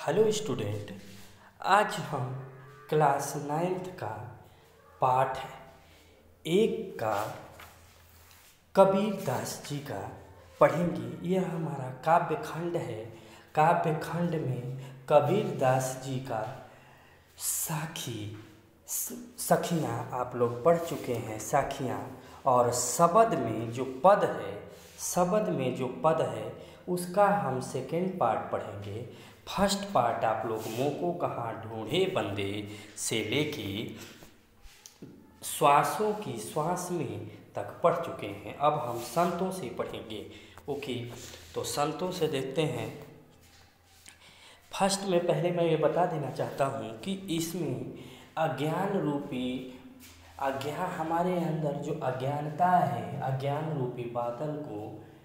Hello student. आज हम class 9th का पाठ एक का कबीर दास जी का पढ़ेंगे। यह हमारा काव्य खंड है। काव्य खंड में कबीर दास जी का साखी सखियाँ आप लोग पढ़ चुके हैं, साखियाँ। और शब्द में जो पद है उसका हम सेकेंड पार्ट पढ़ेंगे। फर्स्ट पार्ट आप लोग मोको कहाँ ढूंढे बंदे से लेके श्वासों की श्वास में तक पढ़ चुके हैं। अब हम संतों से पढ़ेंगे। ओके, तो संतों से देखते हैं। फर्स्ट में पहले मैं ये बता देना चाहता हूँ कि इसमें हमारे अंदर जो अज्ञानता है, अज्ञान रूपी बादल को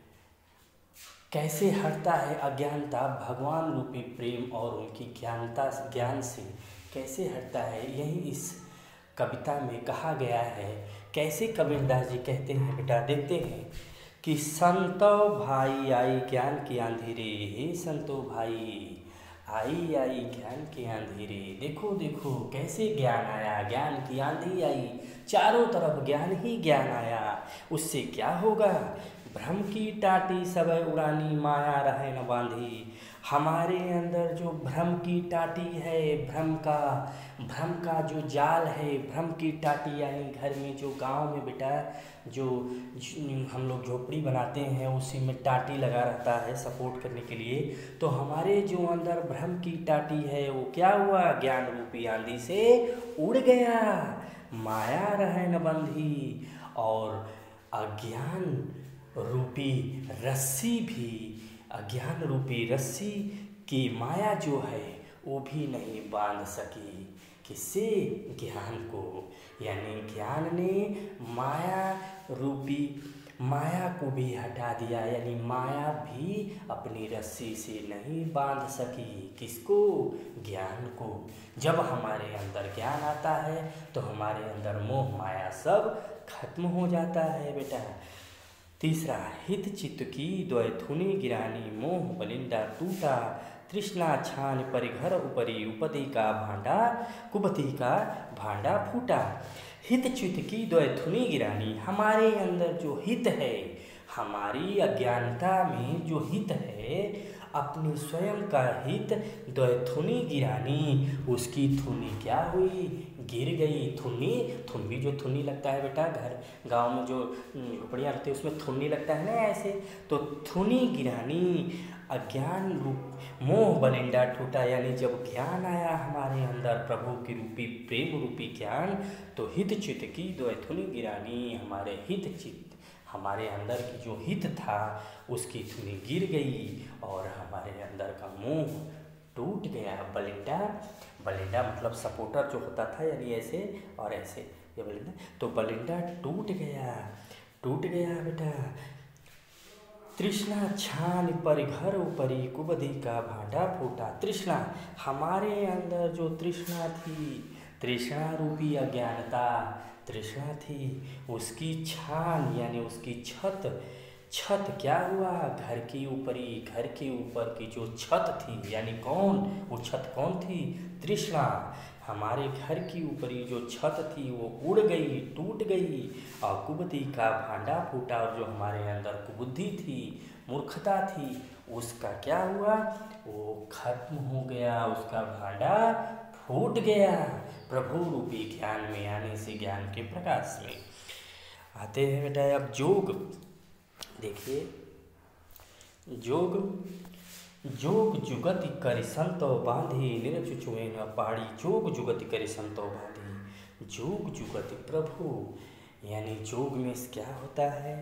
कैसे हटता है। अज्ञानता भगवान रूपी प्रेम और उनकी ज्ञान से कैसे हटता है, यही इस कविता में कहा गया है। कैसे कबीरदास जी कहते हैं बेटा, देखते हैं कि संतो भाई आई ज्ञान की आंधी हे संतो भाई आई आई ज्ञान की आंधी रे। देखो देखो कैसे ज्ञान आया, ज्ञान की आंधी आई, चारों तरफ ज्ञान ही ज्ञान आया। उससे क्या होगा, भ्रम की टाटी सब उड़ानी माया रहे न बांधी। हमारे अंदर जो भ्रम की टाटी है, भ्रम का जो जाल है, भ्रम की टाटी यानी घर में जो गांव में बेटा जो हम लोग झोपड़ी बनाते हैं उसी में टाटी लगा रहता है सपोर्ट करने के लिए। तो हमारे जो अंदर भ्रम की टाटी है वो क्या हुआ, ज्ञान रूपी आंधी से उड़ गया, माया रहे न बंधी। और अज्ञान रूपी रस्सी की माया जो है वो भी नहीं बांध सकी। किससे, ज्ञान को। यानी ज्ञान ने माया को भी हटा दिया, यानी माया भी अपनी रस्सी से नहीं बांध सकी। किसको, ज्ञान को। जब हमारे अंदर ज्ञान आता है तो हमारे अंदर मोह माया सब खत्म हो जाता है बेटा। तीसरा, हित चित्त की द्वैथुनी गिरानी, मोह बलिंदा टूटा, तृष्णा छान परिघर उपरी, उपति का भांडा कुपति का भांडा फूटा। हित चित्त की द्वैथुनी गिरानी, हमारे अंदर जो हित है, हमारी अज्ञानता में जो हित है, अपनी स्वयं का हित द्वैथुनी गिरानी, उसकी थुनी क्या हुई, गिर गई। थुन्नी जो थुन्नी लगता है बेटा, घर गांव में जो झोपड़ियाँ रहती है उसमें थुन्नी लगता है ना ऐसे, तो थुनी गिरानी, अज्ञान रूप मोह बलिंडा टूटा। यानी जब ज्ञान आया हमारे अंदर, प्रभु की रूपी प्रेम रूपी ज्ञान, तो हित चित्त की द्वैथुनी गिरानी, हमारे हित चित्त, हमारे अंदर की जो हित था उसकी थुनी गिर गई और हमारे अंदर का मोह टूट गया। बलिंडा मतलब सपोर्टर जो होता था, यानी ऐसे और ऐसे, ये बलिंडा, तो बलिंडा टूट गया बेटा। तृष्णा छान परिघर उपरी, कुबधी का भांडा फूटा। तृष्णा, हमारे अंदर जो तृष्णा थी, तृष्णा रूपी अज्ञानता तृष्णा थी, उसकी छान यानी उसकी छत क्या हुआ, घर के ऊपर की जो छत थी, यानी कौन, वो छत कौन थी, तृष्णा। हमारे घर की ऊपरी जो छत थी वो उड़ गई, टूट गई, और कुबती का भांडा फूटा। और जो हमारे अंदर कुबुद्धि थी, मूर्खता थी, उसका क्या हुआ, वो खत्म हो गया, उसका भांडा फूट गया प्रभु रूपी ज्ञान में आने से, ज्ञान के प्रकाश में आते हैं बेटा। अब जोग देखिए, जोग जुगति करि संतो बांधी, निरचुचुए न पहाड़ी। जोग जुगति करि संतो बांधी, जोग जुगति प्रभु, यानी जोग में क्या होता है,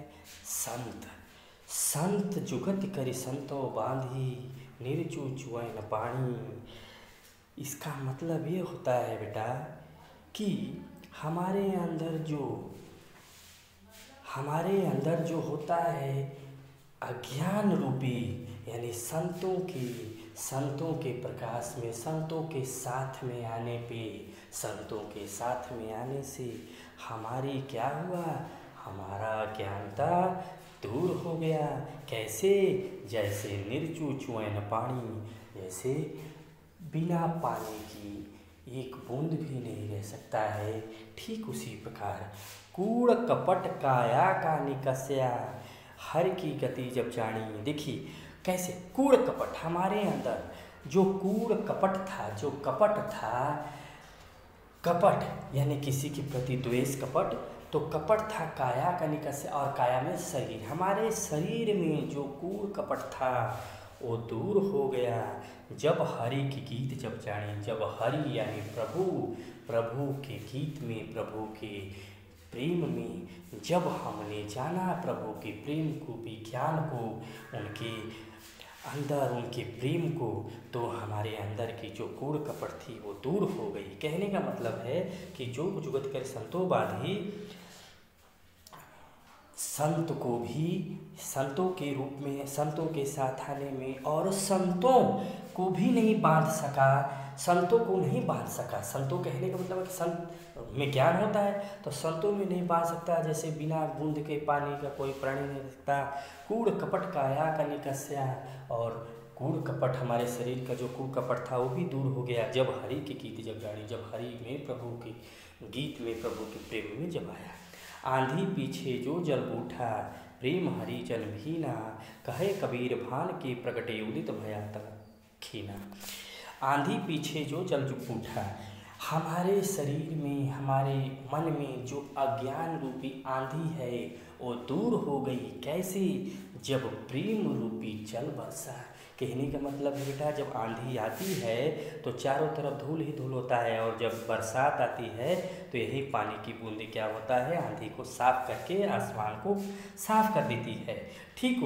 संत जुगति करि संतो बांधी, निरचुचुए न पानी। इसका मतलब ये होता है बेटा कि हमारे अंदर जो होता है अज्ञान रूपी, यानी संतों के प्रकाश में, संतों के साथ में आने से हमारी क्या हुआ, हमारा अज्ञानता दूर हो गया। कैसे, जैसे निर्चु चुएन पानी, जैसे बिना पानी की एक बूंद भी नहीं रह सकता है। ठीक उसी प्रकार कूड़ कपट काया का निकस्या, हर की गति जब जानी। देखिए कैसे कूड़ कपट हमारे अंदर जो कूड़ कपट था, जो कपट था, कपट यानी किसी के प्रति द्वेष कपट, तो कपट था काया का निकस्या, और काया में शरीर, हमारे शरीर में जो कूड़ कपट था वो दूर हो गया जब हरि की गीत जब जाने। जब हरि यानी प्रभु, प्रभु के गीत में, प्रभु के प्रेम में जब हमने जाना, प्रभु के प्रेम को, विज्ञान को, उनके अंदर उनके प्रेम को, तो हमारे अंदर की जो कूड़ कपट थी वो दूर हो गई। कहने का मतलब है कि जो जुगत कर संतों बाधी, संत को भी संतों के रूप में, संतों के साथ आने में, और संतों को भी नहीं बांध सका, संतों को नहीं बांध सका। संतों कहने का मतलब है कि संत में ज्ञान होता है तो संतों में नहीं बांध सकता। जैसे बिना बूंद के पानी का कोई प्राणी नहीं रह सकता। कूड़ कपट काया का निकस्या, और कूड़ कपट हमारे शरीर का जो कूड़ कपट था वो भी दूर हो गया जब हरि के गीत जब गाड़ी, जब हरि में, प्रभु के गीत में, प्रभु के प्रेम में जब आया। आंधी पीछे जो जल उठा, प्रेम हरि जन भीना, कहे कबीर भान के प्रगटे उदित भया तब खीना। आंधी पीछे जो जल उठा, हमारे शरीर में, हमारे मन में जो अज्ञान रूपी आंधी है वो दूर हो गई। कैसे? जब प्रेम रूपी जल बरसा। कहने का मतलब है बेटा, जब आंधी आती है तो चारों तरफ धूल ही धूल होता है, और जब बरसात आती है तो यही पानी की बूंदें क्या होता है, आंधी को साफ करके आसमान को साफ कर देती है। ठीक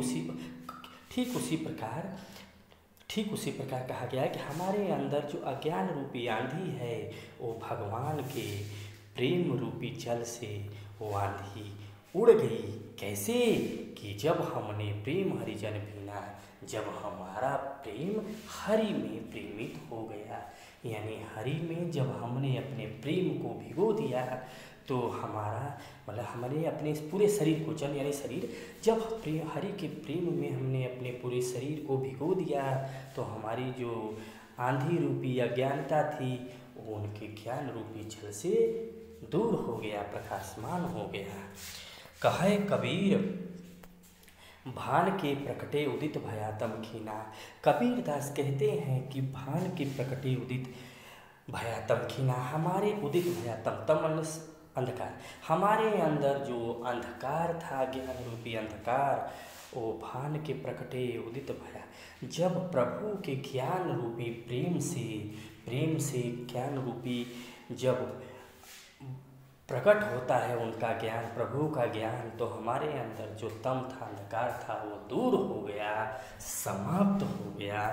उसी प्रकार कहा गया है कि हमारे अंदर जो अज्ञान रूपी आंधी है वो भगवान के प्रेम रूपी जल से वो आंधी उड़ गई। कैसे? कि जब हमने प्रेम हरिजन भीना, जब हमारा प्रेम हरि में प्रेमित हो गया, यानी हरि में जब हमने अपने प्रेम को भिगो दिया तो हमारा मतलब हमने अपने पूरे शरीर को, जल यानी शरीर, जब हरि के प्रेम में हमने अपने पूरे शरीर को भिगो दिया तो हमारी जो आंधी रूपी अज्ञानता थी वो उनके ज्ञान रूपी जल से दूर हो गया, प्रकाशमान हो गया। कहे कबीर भान के प्रकटे उदित भया तम खीना। कबीर दास कहते हैं कि भान के प्रकटे उदित भया तम खीना, हमारे उदित भया तम अंधकार, हमारे अंदर जो अंधकार था, ज्ञान रूपी अंधकार, वो भान के प्रकटे उदित भया। जब प्रभु के ज्ञान रूपी प्रेम से ज्ञान रूपी जब प्रकट होता है उनका ज्ञान, प्रभु का ज्ञान, तो हमारे अंदर जो तम था, अंधकार था, वो दूर हो गया, समाप्त हो गया।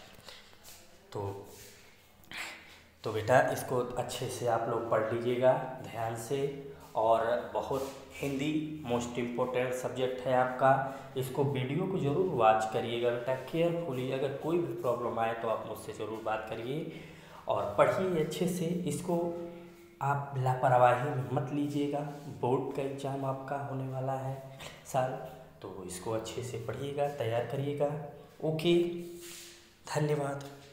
तो बेटा इसको अच्छे से आप लोग पढ़ लीजिएगा ध्यान से, और बहुत हिंदी मोस्ट इम्पोर्टेंट सब्जेक्ट है आपका। इसको वीडियो को ज़रूर वॉच करिएगा बेटा केयरफुली। अगर कोई भी प्रॉब्लम आए तो आप मुझसे ज़रूर बात करिए और पढ़िए अच्छे से। इसको आप लापरवाही में मत लीजिएगा, बोर्ड का एग्ज़ाम आपका होने वाला है साल, तो इसको अच्छे से पढ़िएगा, तैयार करिएगा। ओके, धन्यवाद।